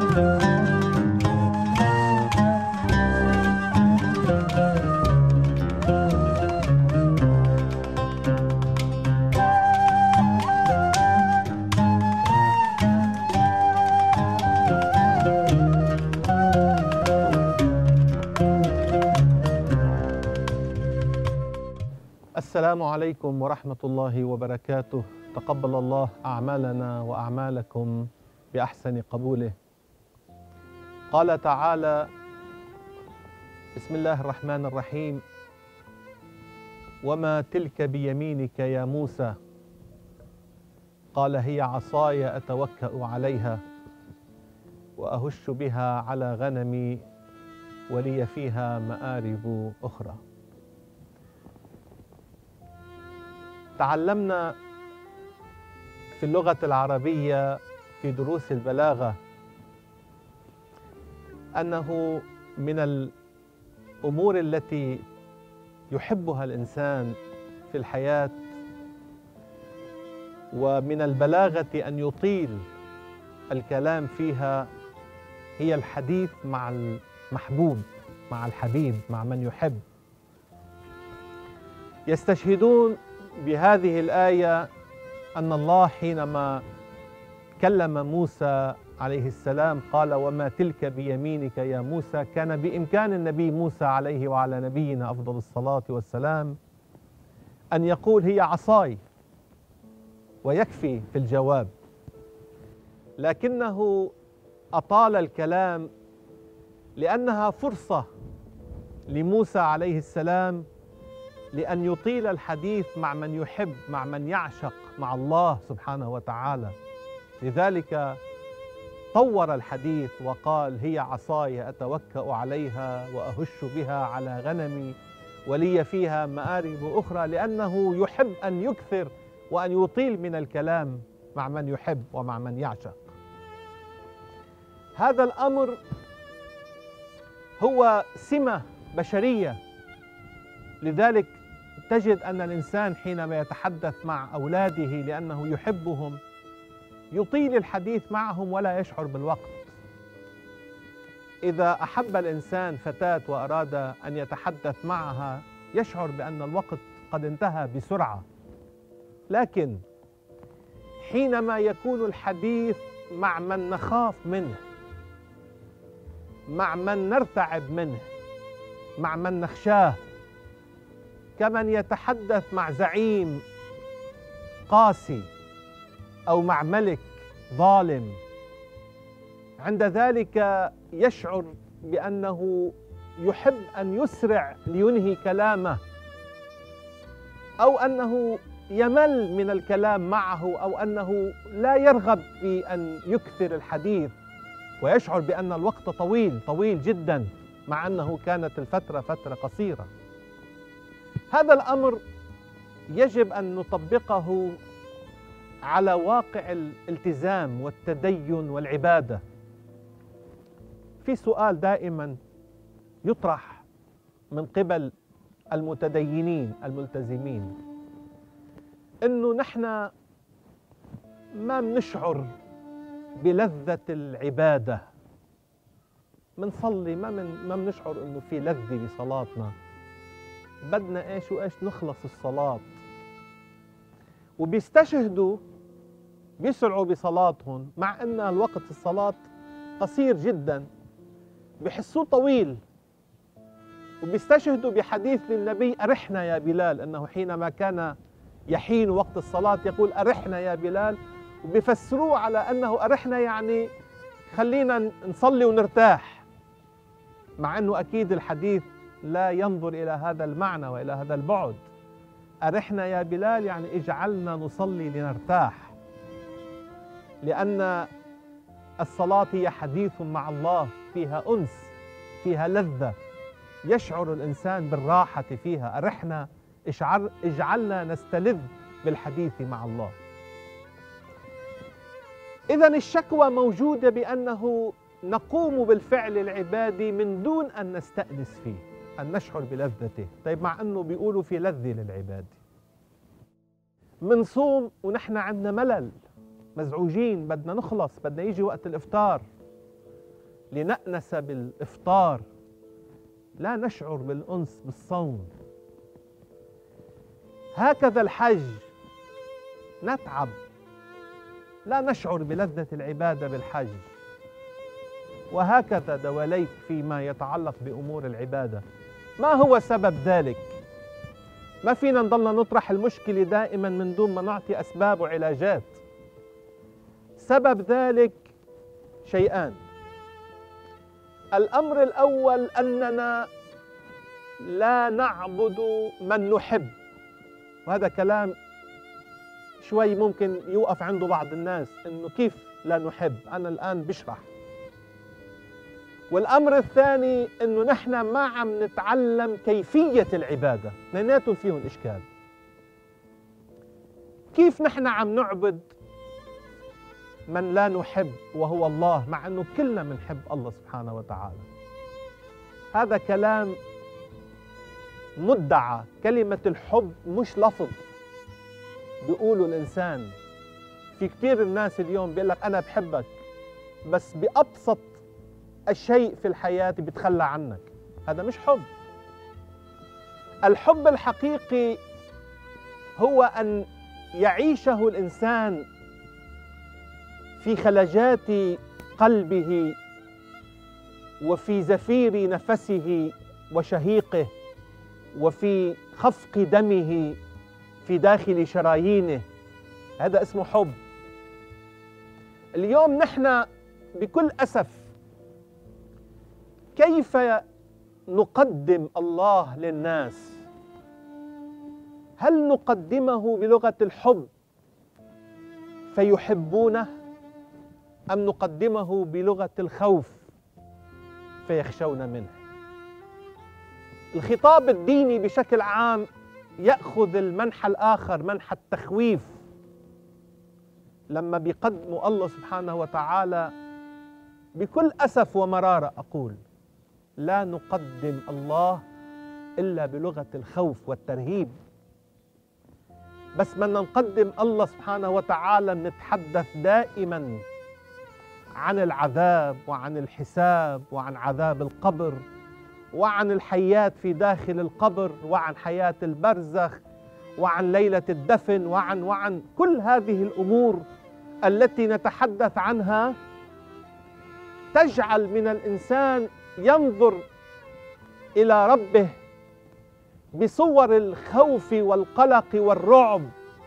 السلام عليكم ورحمة الله وبركاته. تقبل الله أعمالنا وأعمالكم بأحسن قبوله. قال تعالى: بسم الله الرحمن الرحيم: وما تلك بيمينك يا موسى؟ قال: هي عصاي أتوكأ عليها وأهش بها على غنمي ولي فيها مآرب أخرى. تعلمنا في اللغة العربية في دروس البلاغة أنه من الأمور التي يحبها الإنسان في الحياة ومن البلاغة أن يطيل الكلام فيها هي الحديث مع المحبوب، مع الحبيب، مع من يحب. يستشهدون بهذه الآية أن الله حينما كلم موسى عليه السلام قال: وما تلك بيمينك يا موسى، كان بإمكان النبي موسى عليه وعلى نبينا أفضل الصلاة والسلام أن يقول: هي عصاي، ويكفي في الجواب، لكنه أطال الكلام لأنها فرصة لموسى عليه السلام لأن يطيل الحديث مع من يحب، مع من يعشق، مع الله سبحانه وتعالى. لذلك طور الحديث وقال: هي عصاي أتوكأ عليها وأهش بها على غنمي ولي فيها مآرب أخرى، لأنه يحب أن يكثر وأن يطيل من الكلام مع من يحب ومع من يعشق. هذا الأمر هو سمة بشرية. لذلك تجد أن الإنسان حينما يتحدث مع أولاده لأنه يحبهم يطيل الحديث معهم ولا يشعر بالوقت. إذا أحب الإنسان فتاة وأراد أن يتحدث معها يشعر بأن الوقت قد انتهى بسرعة، لكن حينما يكون الحديث مع من نخاف منه، مع من نرتعب منه، مع من نخشاه، كمن يتحدث مع زعيم قاسي أو مع ملك ظالم، عند ذلك يشعر بأنه يحب أن يسرع لينهي كلامه، أو أنه يمل من الكلام معه، أو أنه لا يرغب في أن يكثر الحديث، ويشعر بأن الوقت طويل جدا مع أنه كانت الفترة فترة قصيرة. هذا الأمر يجب أن نطبقه على واقع الالتزام والتدين والعبادة. في سؤال دائما يطرح من قبل المتدينين الملتزمين، إنه نحن ما بنشعر بلذة العبادة، منصلي ما بنشعر إنه في لذة بصلاتنا، بدنا إيش وإيش نخلص الصلاة. وبيستشهدوا بيسرعوا بصلاتهم مع أن الوقت الصلاة قصير جدا، بحسوه طويل. وبيستشهدوا بحديث للنبي: أرحنا يا بلال، أنه حينما كان يحين وقت الصلاة يقول: أرحنا يا بلال. وبيفسروه على أنه أرحنا يعني خلينا نصلي ونرتاح، مع أنه أكيد الحديث لا ينظر إلى هذا المعنى وإلى هذا البعد. أرحنا يا بلال يعني اجعلنا نصلي لنرتاح، لأن الصلاة هي حديث مع الله، فيها أنس، فيها لذة، يشعر الإنسان بالراحة فيها. أرحنا، اجعلنا نستلذ بالحديث مع الله. إذن الشكوى موجودة بأنه نقوم بالفعل العبادي من دون أن نستأنس فيه، أن نشعر بلذته. طيب مع أنه بيقولوا في لذة للعبادة. منصوم ونحن عندنا ملل، مزعوجين، بدنا نخلص، بدنا يجي وقت الإفطار، لنأنس بالإفطار لا نشعر بالأنس بالصوم. هكذا الحج، نتعب لا نشعر بلذة العبادة بالحج. وهكذا دواليك فيما يتعلق بأمور العبادة. ما هو سبب ذلك؟ ما فينا نضلنا نطرح المشكلة دائما من دون ما نعطي أسباب وعلاجات. سبب ذلك شيئان. الأمر الأول أننا لا نعبد من نحب، وهذا كلام شوي ممكن يوقف عنده بعض الناس، إنه كيف لا نحب؟ أنا الآن بشرح. والأمر الثاني إنه نحن ما عم نتعلم كيفية العبادة، اثنيناتهم فيهم إشكال. كيف نحن عم نعبد من لا نحب وهو الله، مع أنه كلنا بنحب الله سبحانه وتعالى؟ هذا كلام مدعى. كلمة الحب مش لفظ بيقولوا الإنسان. في كثير الناس اليوم بيقول لك أنا بحبك، بس بأبسط الشيء في الحياة بيتخلى عنك. هذا مش حب. الحب الحقيقي هو أن يعيشه الإنسان في خلجات قلبه وفي زفير نفسه وشهيقه وفي خفق دمه في داخل شرايينه. هذا اسمه حب. اليوم نحن بكل أسف كيف نقدم الله للناس؟ هل نقدمه بلغة الحب فيحبونه، أم نقدمه بلغة الخوف فيخشون منه؟ الخطاب الديني بشكل عام يأخذ المنحى الآخر، منحى التخويف، لما بيقدموا الله سبحانه وتعالى. بكل أسف ومرارة أقول لا نقدم الله إلا بلغة الخوف والترهيب. بس بدنا نقدم الله سبحانه وتعالى نتحدث دائما عن العذاب وعن الحساب وعن عذاب القبر وعن الحياة في داخل القبر وعن حياة البرزخ وعن ليلة الدفن وعن كل هذه الأمور التي نتحدث عنها، تجعل من الإنسان ينظر إلى ربه بصور الخوف والقلق والرعب.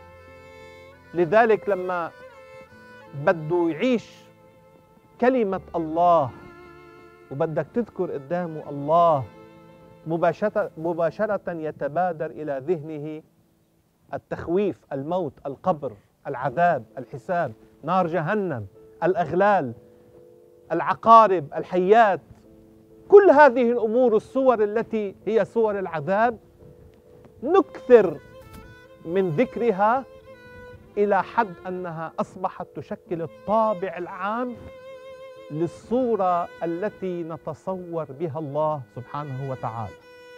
لذلك لما بده يعيش كلمة الله وبدك تذكر قدامه الله، مباشرة يتبادر إلى ذهنه التخويف، الموت، القبر، العذاب، الحساب، نار جهنم، الأغلال، العقارب، الحيات. كل هذه الأمور، الصور التي هي صور العذاب، نكثر من ذكرها إلى حد أنها أصبحت تشكل الطابع العام للصورة التي نتصور بها الله سبحانه وتعالى.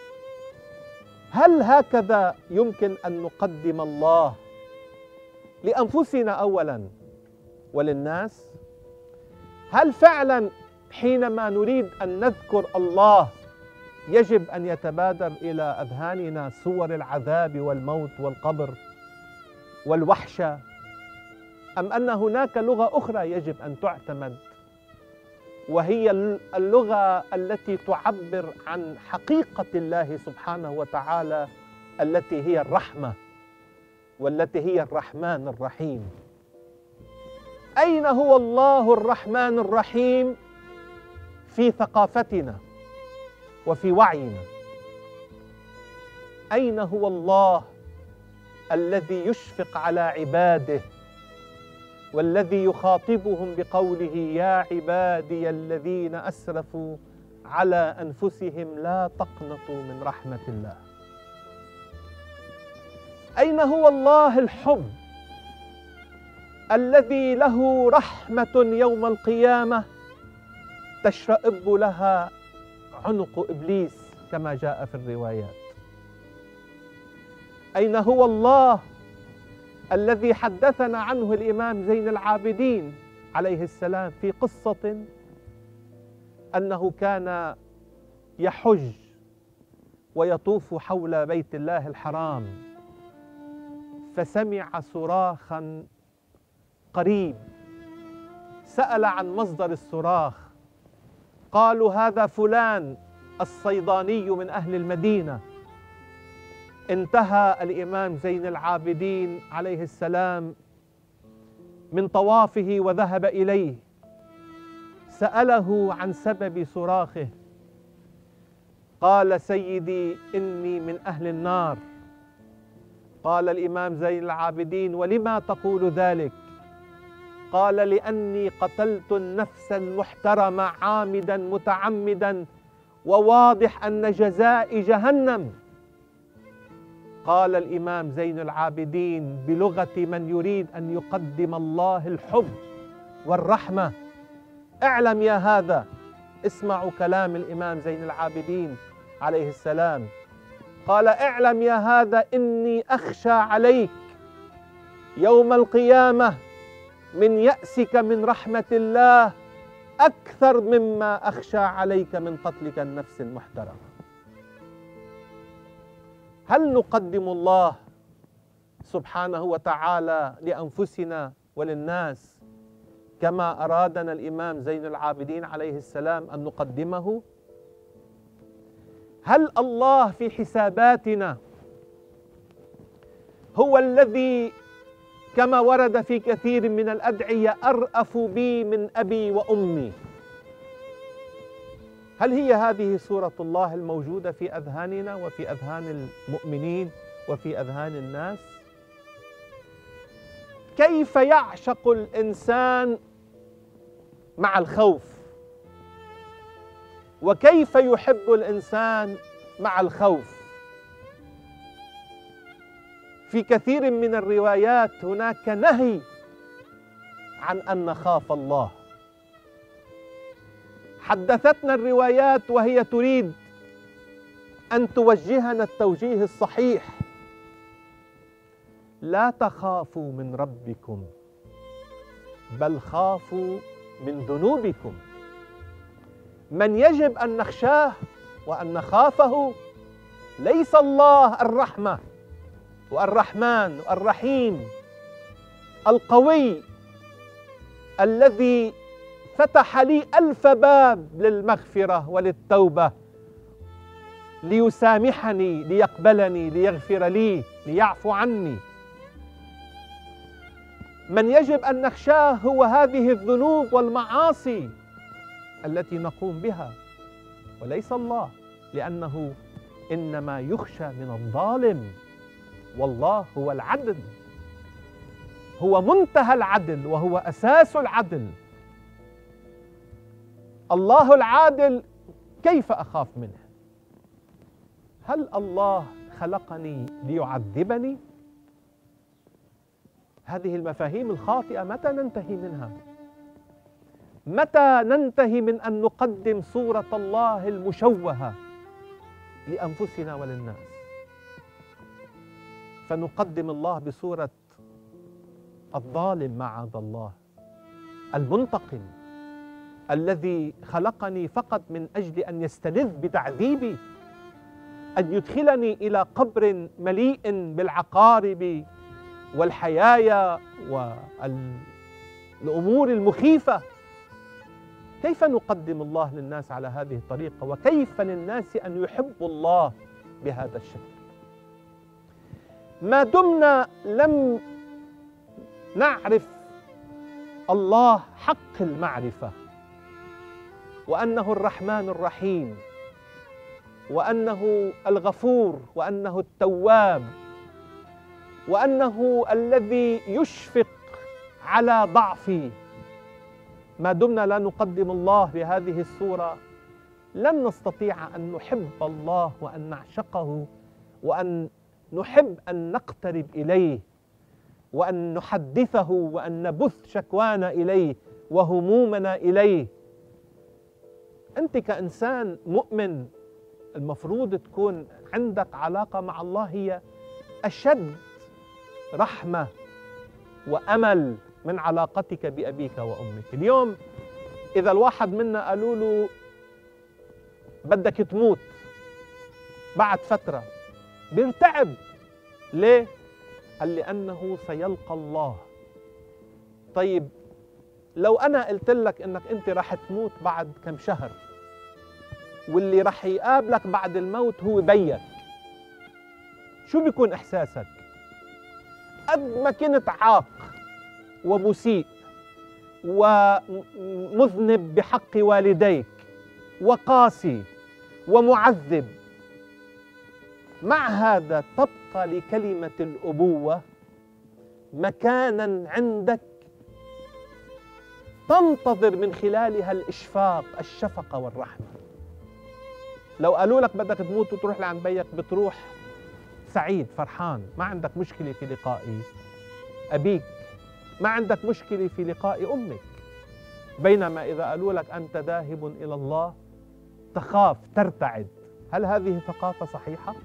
هل هكذا يمكن أن نقدم الله لأنفسنا أولا وللناس؟ هل فعلا حينما نريد أن نذكر الله يجب أن يتبادر إلى أذهاننا صور العذاب والموت والقبر والوحشة، أم أن هناك لغة أخرى يجب أن تعتمد، وهي اللغة التي تعبر عن حقيقة الله سبحانه وتعالى التي هي الرحمة والتي هي الرحمن الرحيم؟ أين هو الله الرحمن الرحيم في ثقافتنا وفي وعينا؟ أين هو الله الذي يشفق على عباده والذي يخاطبهم بقوله يا عبادي الذين أسرفوا على أنفسهم لا تقنطوا من رحمة الله؟ أين هو الله الحب الذي له رحمة يوم القيامة تشرئب لها عنق إبليس كما جاء في الروايات؟ أين هو الله الذي حدثنا عنه الإمام زين العابدين عليه السلام في قصة أنه كان يحج ويطوف حول بيت الله الحرام، فسمع صراخا قريب، سأل عن مصدر الصراخ، قالوا هذا فلان الصيداني من أهل المدينة. انتهى الإمام زين العابدين عليه السلام من طوافه وذهب إليه، سأله عن سبب صراخه، قال سيدي إني من أهل النار. قال الإمام زين العابدين ولما تقول ذلك؟ قال لأني قتلت النفس المحترمة عامدا متعمدا وواضح أن جزائي جهنم. قال الإمام زين العابدين بلغة من يريد أن يقدم الله الحب والرحمة: اعلم يا هذا، اسمعوا كلام الإمام زين العابدين عليه السلام، قال اعلم يا هذا إني أخشى عليك يوم القيامة من يأسك من رحمة الله أكثر مما أخشى عليك من قتلك النفس المحترمة. هل نقدم الله سبحانه وتعالى لأنفسنا وللناس كما أرادنا الإمام زين العابدين عليه السلام أن نقدمه؟ هل الله في حساباتنا هو الذي كما ورد في كثير من الأدعية أرأف بي من أبي وأمي؟ هل هي هذه صورة الله الموجودة في أذهاننا وفي أذهان المؤمنين وفي أذهان الناس؟ كيف يعشق الإنسان مع الخوف؟ وكيف يحب الإنسان مع الخوف؟ في كثير من الروايات هناك نهي عن أن نخاف الله. حدثتنا الروايات وهي تريد أن توجهنا التوجيه الصحيح: لا تخافوا من ربكم بل خافوا من ذنوبكم. من يجب أن نخشاه وأن نخافه ليس الله الرحمة والرحمن والرحيم القوي الذي فتح لي 1000 باب للمغفرة وللتوبة، ليسامحني، ليقبلني، ليغفر لي، ليعفو عني. من يجب أن نخشاه هو هذه الذنوب والمعاصي التي نقوم بها، وليس الله، لأنه إنما يخشى من الظالم، والله هو العدل، هو منتهى العدل وهو أساس العدل. الله العادل كيف أخاف منه؟ هل الله خلقني ليعذبني؟ هذه المفاهيم الخاطئة متى ننتهي منها؟ متى ننتهي من أن نقدم صورة الله المشوهة لأنفسنا وللناس، فنقدم الله بصورة الظالم معاذ الله، المنتقم، الذي خلقني فقط من أجل أن يستلذ بتعذيبي، أن يدخلني إلى قبر مليء بالعقارب والحيايا والأمور المخيفة. كيف نقدم الله للناس على هذه الطريقة؟ وكيف للناس أن يحبوا الله بهذا الشكل؟ ما دمنا لم نعرف الله حق المعرفة، وأنه الرحمن الرحيم، وأنه الغفور، وأنه التواب، وأنه الذي يشفق على ضعفي، ما دمنا لا نقدم الله بهذه الصورة لن نستطيع أن نحب الله وأن نعشقه وأن نحب أن نقترب إليه وأن نحدثه وأن نبث شكوانا إليه وهمومنا إليه. أنت كإنسان مؤمن المفروض تكون عندك علاقة مع الله هي أشد رحمة وأمل من علاقتك بأبيك وأمك. اليوم إذا الواحد منا قالوا له بدك تموت بعد فترة بيرتعب. ليه؟ قال لأنه سيلقى الله. طيب لو أنا قلت لك إنك أنت راح تموت بعد كم شهر، واللي راح يقابلك بعد الموت هو بيك، شو بيكون إحساسك؟ قد ما كنت عاق ومسيء ومذنب بحق والديك وقاسي ومعذب، مع هذا تبقى لكلمة الأبوة مكانا عندك تنتظر من خلالها الإشفاق، الشفقة والرحمة. لو قالوا لك بدك تموت وتروح لعند بيك، بتروح سعيد فرحان، ما عندك مشكلة في لقاء أبيك، ما عندك مشكلة في لقاء أمك. بينما إذا قالوا لك أنت ذاهب إلى الله تخاف ترتعد. هل هذه ثقافة صحيحة؟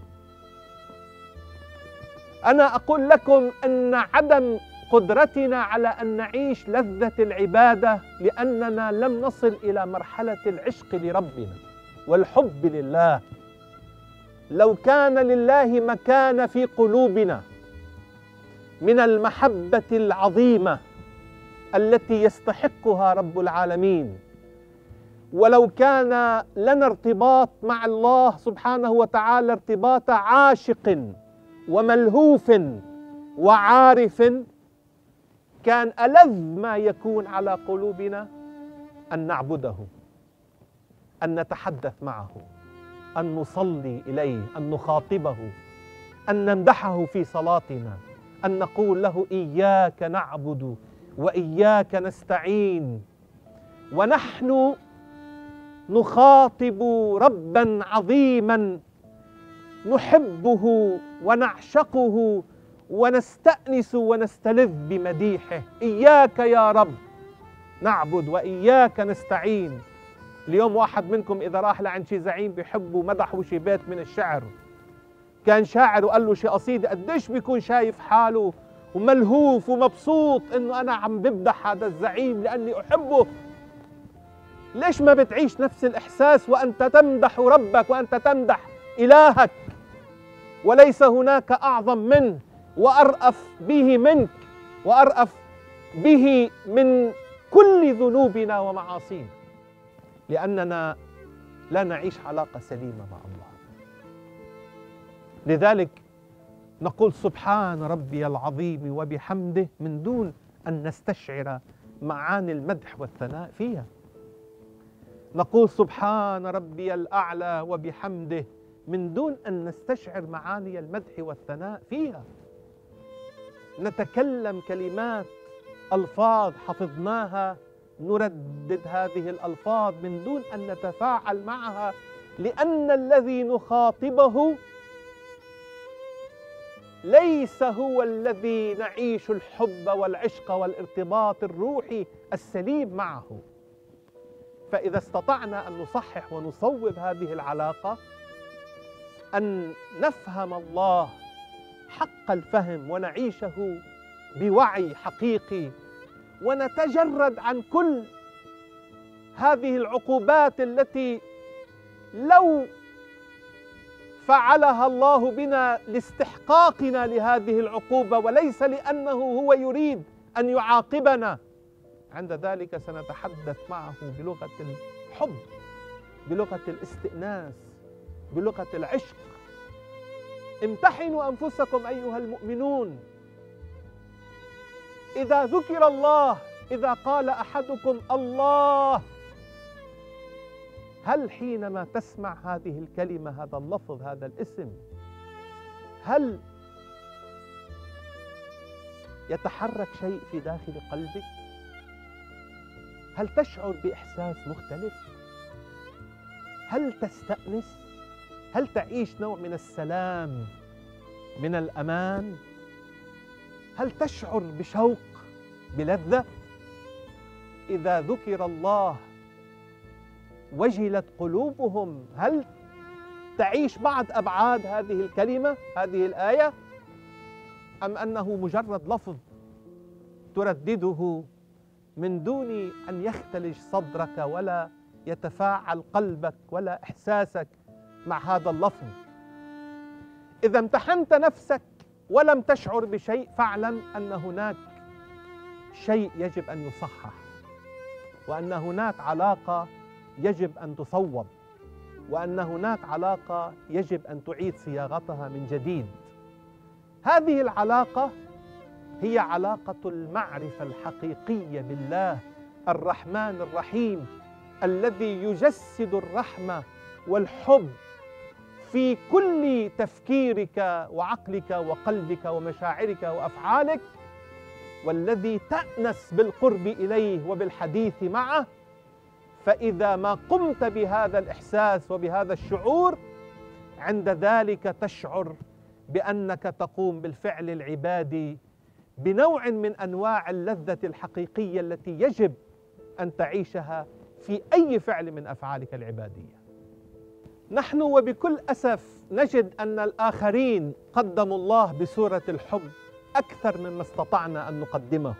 أنا أقول لكم أن عدم قدرتنا على أن نعيش لذة العبادة لأننا لم نصل إلى مرحلة العشق لربنا والحب لله. لو كان لله مكان في قلوبنا من المحبة العظيمة التي يستحقها رب العالمين، ولو كان لنا ارتباط مع الله سبحانه وتعالى ارتباط عاشق وملهوف وعارف، كان ألذ ما يكون على قلوبنا أن نعبده، أن نتحدث معه، أن نصلي إليه، أن نخاطبه، أن نمدحه في صلاتنا، أن نقول له إياك نعبد وإياك نستعين. ونحن نخاطب ربا عظيما نحبه ونعشقه ونستأنس ونستلذ بمديحه. إياك يا رب نعبد وإياك نستعين. اليوم واحد منكم إذا راح لعند شي زعيم بيحبه مدحه شي بيت من الشعر، كان شاعر وقال له شي قصيدة، قديش بيكون شايف حاله وملهوف ومبسوط إنه أنا عم بمدح هذا الزعيم لأني أحبه. ليش ما بتعيش نفس الإحساس وأنت تمدح ربك وأنت تمدح إلهك؟ وليس هناك أعظم منه وأرأف به منك وأرأف به من كل ذنوبنا ومعاصينا، لأننا لا نعيش علاقة سليمة مع الله. لذلك نقول سبحان ربي العظيم وبحمده من دون أن نستشعر معاني المدح والثناء فيها. نقول سبحان ربي الأعلى وبحمده من دون أن نستشعر معاني المدح والثناء فيها. نتكلم كلمات ألفاظ حفظناها، نردد هذه الألفاظ من دون أن نتفاعل معها، لأن الذي نخاطبه ليس هو الذي نعيش الحب والعشق والارتباط الروحي السليم معه. فإذا استطعنا أن نصحح ونصوب هذه العلاقة، أن نفهم الله حق الفهم ونعيشه بوعي حقيقي، ونتجرد عن كل هذه العقوبات التي لو فعلها الله بنا لاستحقاقنا لهذه العقوبة وليس لأنه هو يريد أن يعاقبنا، عند ذلك سنتحدث معه بلغة الحب، بلغة الاستئناس، بلغة العشق. امتحنوا أنفسكم أيها المؤمنون. إذا ذكر الله، إذا قال أحدكم الله، هل حينما تسمع هذه الكلمة، هذا اللفظ، هذا الاسم، هل يتحرك شيء في داخل قلبك؟ هل تشعر بإحساس مختلف؟ هل تستأنس؟ هل تعيش نوع من السلام، من الأمان؟ هل تشعر بشوق، بلذة؟ إذا ذكر الله وجلت قلوبهم. هل تعيش بعض أبعاد هذه الكلمة، هذه الآية، أم أنه مجرد لفظ تردده من دون أن يختلج صدرك ولا يتفاعل قلبك ولا إحساسك مع هذا اللفظ. إذا امتحنت نفسك ولم تشعر بشيء فاعلم أن هناك شيء يجب أن يصحح، وأن هناك علاقة يجب أن تصوب، وأن هناك علاقة يجب أن تعيد صياغتها من جديد. هذه العلاقة هي علاقة المعرفة الحقيقية بالله الرحمن الرحيم، الذي يجسد الرحمة والحب في كل تفكيرك وعقلك وقلبك ومشاعرك وأفعالك، والذي تأنس بالقرب إليه وبالحديث معه. فإذا ما قمت بهذا الإحساس وبهذا الشعور، عند ذلك تشعر بأنك تقوم بالفعل العبادي بنوع من أنواع اللذة الحقيقية التي يجب أن تعيشها في أي فعل من أفعالك العبادية. نحن وبكل أسف نجد أن الآخرين قدموا الله بصورة الحب أكثر مما استطعنا أن نقدمه.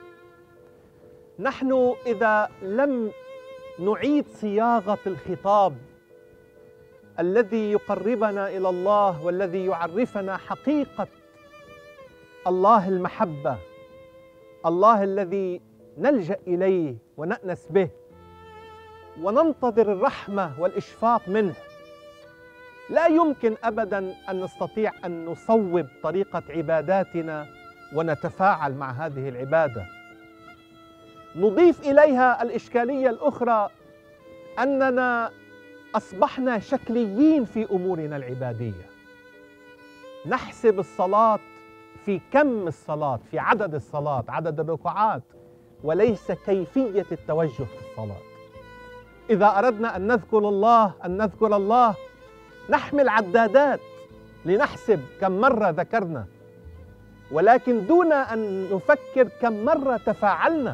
نحن إذا لم نعيد صياغة الخطاب الذي يقربنا إلى الله والذي يعرفنا حقيقة الله المحبة، الله الذي نلجأ إليه ونأنس به وننتظر الرحمة والإشفاق منه، لا يمكن أبداً أن نستطيع أن نصوب طريقة عباداتنا ونتفاعل مع هذه العبادة. نضيف إليها الإشكالية الأخرى أننا أصبحنا شكليين في أمورنا العبادية. نحسب الصلاة في كم الصلاة، في عدد الصلاة، عدد الركعات، وليس كيفية التوجه في الصلاة. إذا أردنا أن نذكر الله نحمل عدادات لنحسب كم مرة ذكرنا، ولكن دون أن نفكر كم مرة تفاعلنا.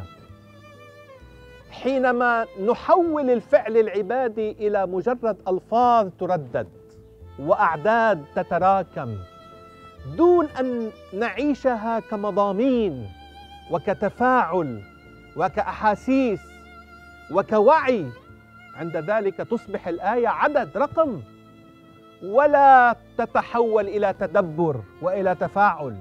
حينما نحول الفعل العبادي إلى مجرد ألفاظ تردد وأعداد تتراكم دون أن نعيشها كمضامين وكتفاعل وكأحاسيس وكوعي، عند ذلك تصبح الآية عدد رقم ولا تتحول إلى تدبر وإلى تفاعل.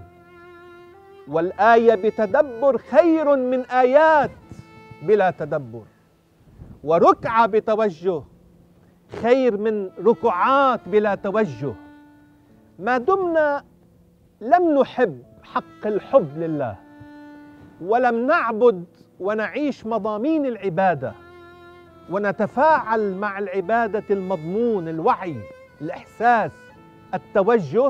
والآية بتدبر خير من آيات بلا تدبر، وركعة بتوجه خير من ركعات بلا توجه. ما دمنا لم نحب حق الحب لله، ولم نعبد ونعيش مضامين العبادة ونتفاعل مع العبادة المضمون، الوعي، الإحساس، التوجه،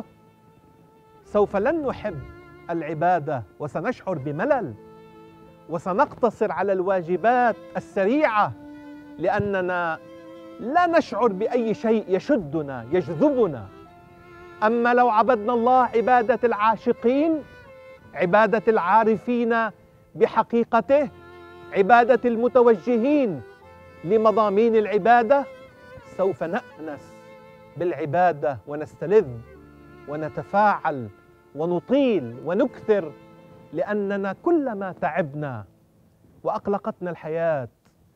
سوف لن نحب العبادة وسنشعر بملل وسنقتصر على الواجبات السريعة، لأننا لا نشعر بأي شيء يشدنا يجذبنا. أما لو عبدنا الله عبادة العاشقين، عبادة العارفين بحقيقته، عبادة المتوجهين لمضامين العبادة، سوف نأنس بالعبادة ونستلذ ونتفاعل ونطيل ونكثر، لأننا كلما تعبنا وأقلقتنا الحياة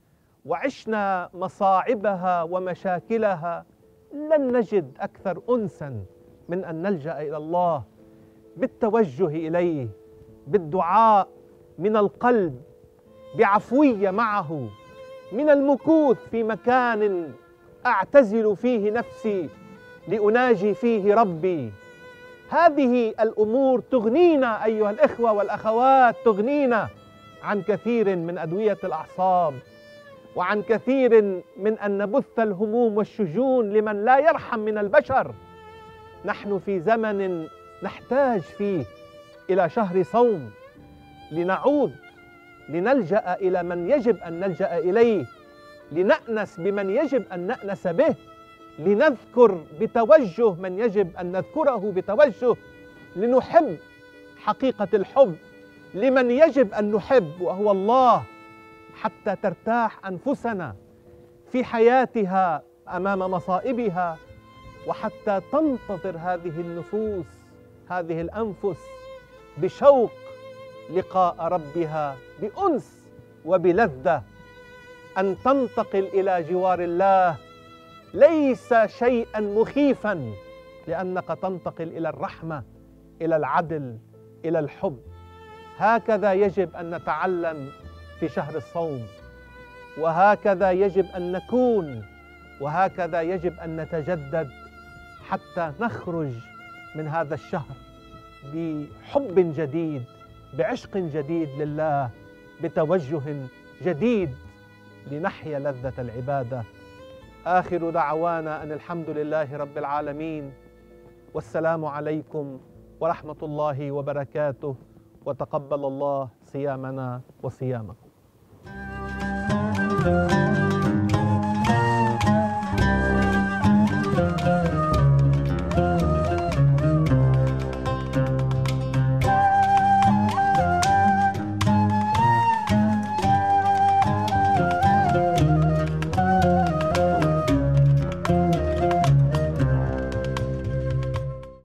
وعشنا مصاعبها ومشاكلها لن نجد أكثر أنساً من أن نلجأ إلى الله بالتوجه إليه، بالدعاء من القلب، بعفوية معه، من المكوث في مكان أعتزل فيه نفسي لأناجي فيه ربي. هذه الأمور تغنينا أيها الإخوة والأخوات، تغنينا عن كثير من أدوية الأعصاب، وعن كثير من أن نبث الهموم والشجون لمن لا يرحم من البشر. نحن في زمن نحتاج فيه إلى شهر صوم لنعود، لنلجأ إلى من يجب أن نلجأ إليه، لنأنس بمن يجب أن نأنس به، لنذكر بتوجه من يجب أن نذكره بتوجه، لنحب حقيقة الحب لمن يجب أن نحب وهو الله، حتى ترتاح أنفسنا في حياتها أمام مصائبها، وحتى تنتظر هذه النفوس، هذه الأنفس بشوق لقاء ربها بأنس وبلذة. أن تنتقل إلى جوار الله ليس شيئا مخيفا، لأنك تنتقل إلى الرحمة، إلى العدل، إلى الحب. هكذا يجب أن نتعلم في شهر الصوم، وهكذا يجب أن نكون، وهكذا يجب أن نتجدد حتى نخرج من هذا الشهر بحب جديد، بعشق جديد لله، بتوجه جديد لنحيا لذة العبادة. آخر دعوانا أن الحمد لله رب العالمين، والسلام عليكم ورحمة الله وبركاته، وتقبل الله صيامنا وصيامكم.